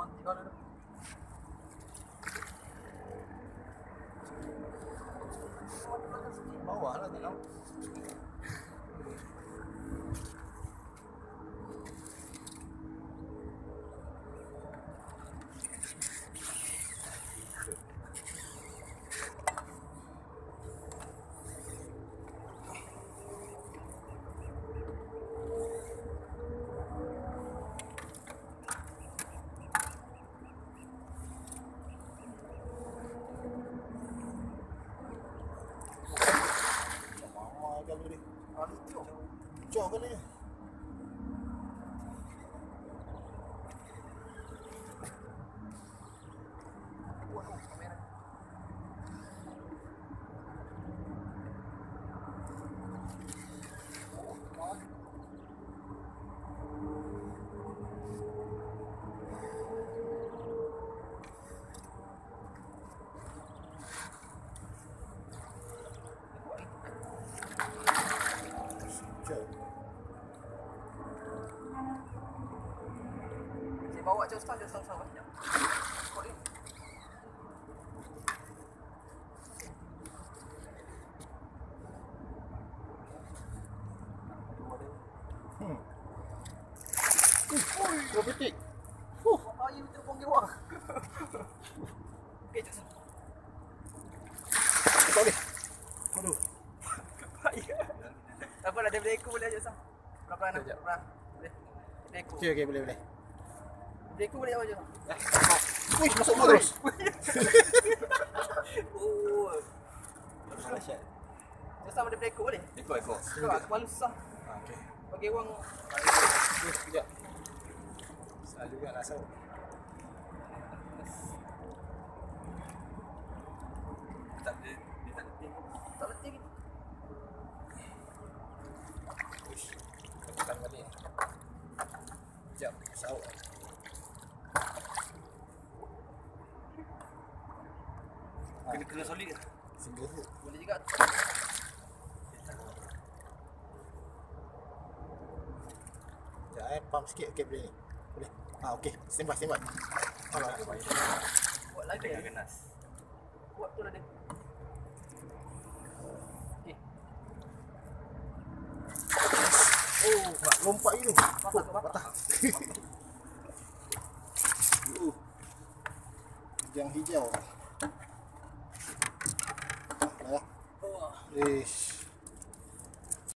Bawah lah tak tahu. Jauh kan ni. Bawa je ustaz, sama-sama sekejap. Kod ni. Dua petik. Ayu tu pun gewang. Okey, jom. Tak boleh. Aduh. Apa dah, dia boleh ekor boleh aja ustaz. Pelan-pelan. Boleh. Dia ekor. Okey, boleh. Dia ekor boleh aja. Wih, masuk mulut terus. Oh. Salah shot. Ustaz boleh ekor boleh? Ekor. Aku malu susah. Okey. Bagi orang Sekejap. Selalu kan rasa. Tak ada, dia tak letih. tak letih gitu. Uish. Tekan balik. Sekejap, saut. Kena solid ke? Single hook. Boleh juga. Sekejap pump sikit. Okey, boleh ni. Boleh. Okey. Stand by. Alah. Buat lagi Tengah ya. kenas. Buat tu dah dia. Okey. Oh, nak lompat gitu. Patah. Yang hijau. Dah. Ish.